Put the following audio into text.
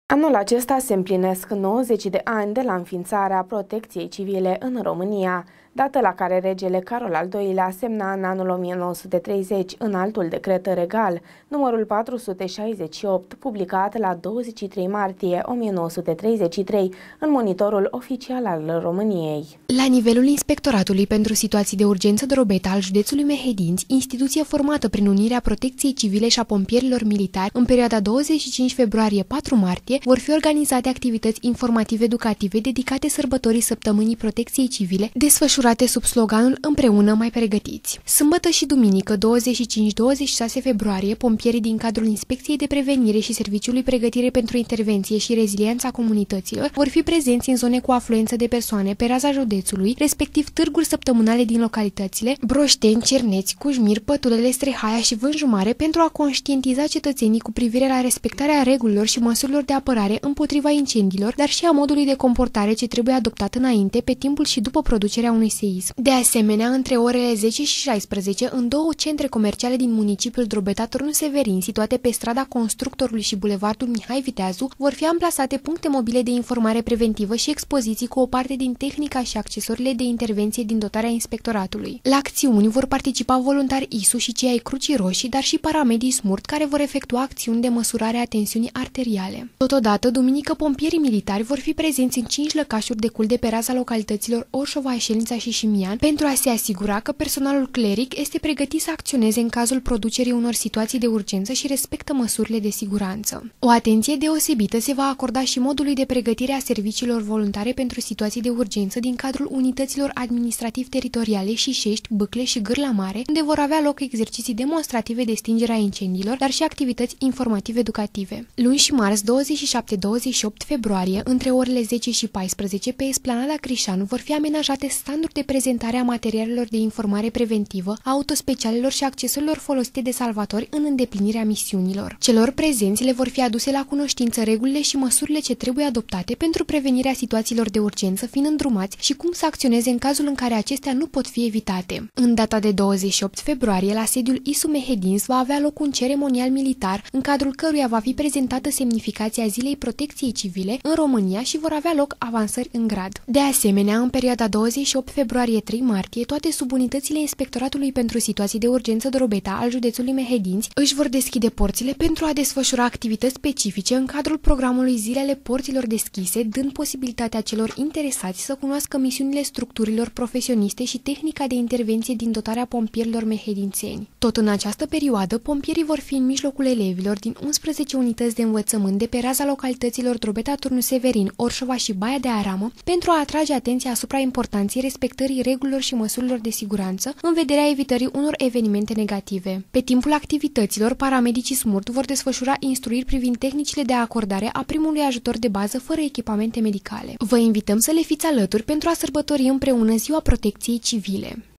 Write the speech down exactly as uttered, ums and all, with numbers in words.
Anul acesta se împlinesc nouăzeci de ani de la înființarea Protecției Civile în România, dată la care regele Carol al doilea semna în anul o mie nouă sute treizeci înaltul decret regal, numărul patru sute șaizeci și opt, publicat la douăzeci și trei martie o mie nouă sute treizeci și trei în Monitorul Oficial al României. La nivelul Inspectoratului pentru Situații de Urgență Drobeta al județului Mehedinți, instituție formată prin unirea Protecției Civile și a pompierilor militari, în perioada douăzeci și cinci februarie - patru martie, vor fi organizate activități informativ-educative dedicate sărbătorii Săptămânii Protecției Civile, desfășurate sub sloganul Împreună mai pregătiți. Sâmbătă și duminică, douăzeci și cinci - douăzeci și șase februarie, pompierii din cadrul Inspecției de Prevenire și Serviciului Pregătire pentru Intervenție și Reziliența Comunităților vor fi prezenți în zone cu afluență de persoane pe raza județului, respectiv târguri săptămânale din localitățile Broșteni, Cerneți, Cujmir, Pătulele, Strehaia și Vânjumare pentru a conștientiza cetățenii cu privire la respectarea regulilor și măsurilor de apărare împotriva incendiilor, dar și a modului de comportare ce trebuie adoptat înainte, pe timpul și după producerea unui seism. De asemenea, între orele zece și șaisprezece, în două centre comerciale din municipiul Drobeta, Turnul Severin, situate pe strada Constructorului și bulevardul Mihai Viteazu, vor fi amplasate puncte mobile de informare preventivă și expoziții cu o parte din tehnica și accesorile de intervenție din dotarea inspectoratului. La acțiuni vor participa voluntari I S U și cei ai Crucii Roșii, dar și paramedii SMURT, care vor efectua acțiuni de măsurare a tensiunii arteriale. Totodată, duminică, pompierii militari vor fi prezenți în cinci lăcașuri de cult de pe raza localităților Orșova, Eșelința și Șimian pentru a se asigura că personalul cleric este pregătit să acționeze în cazul producerii unor situații de urgență și respectă măsurile de siguranță. O atenție deosebită se va acorda și modului de pregătire a serviciilor voluntare pentru situații de urgență din cadrul unităților administrativ-teritoriale Șișești, Bâcle și Gârla Mare, unde vor avea loc exerciții demonstrative de stingere a incendiilor, dar și activități informativ-educative. Luni și marți, douăzeci și șapte - douăzeci și opt februarie, între orele zece și paisprezece, pe Esplanada Crișan vor fi amenajate standuri de prezentare a materialelor de informare preventivă, a autospecialelor și accesorilor folosite de salvatori în îndeplinirea misiunilor. Celor prezenți le vor fi aduse la cunoștință regulile și măsurile ce trebuie adoptate pentru prevenirea situațiilor de urgență, fiind îndrumați și cum să acționeze în cazul în care acestea nu pot fi evitate. În data de douăzeci și opt februarie, la sediul I S U Mehedinți va avea loc un ceremonial militar, în cadrul căruia va fi prezentată semnificația Zilei Protecției Civile în România și vor avea loc avansări în grad. De asemenea, în perioada douăzeci și opt februarie - trei martie, toate subunitățile Inspectoratului pentru Situații de Urgență Drobeta al județului Mehedinți își vor deschide porțile pentru a desfășura activități specifice în cadrul programului Zilele Porților Deschise, dând posibilitatea celor interesați să cunoască misiunile structurilor profesioniste și tehnica de intervenție din dotarea pompierilor mehedințeni. Tot în această perioadă, pompierii vor fi în mijlocul elevilor din unsprezece unități de învățământ de pe raza localităților Drobeta, Turnul Severin, Orșova și Baia de Aramă pentru a atrage atenția asupra importanței respectării regulilor și măsurilor de siguranță în vederea evitării unor evenimente negative. Pe timpul activităților, paramedicii SMURT vor desfășura instruiri privind tehnicile de acordare a primului ajutor de bază fără echipamente medicale. Vă invităm să le fiți alături pentru a sărbători împreună Ziua Protecției Civile.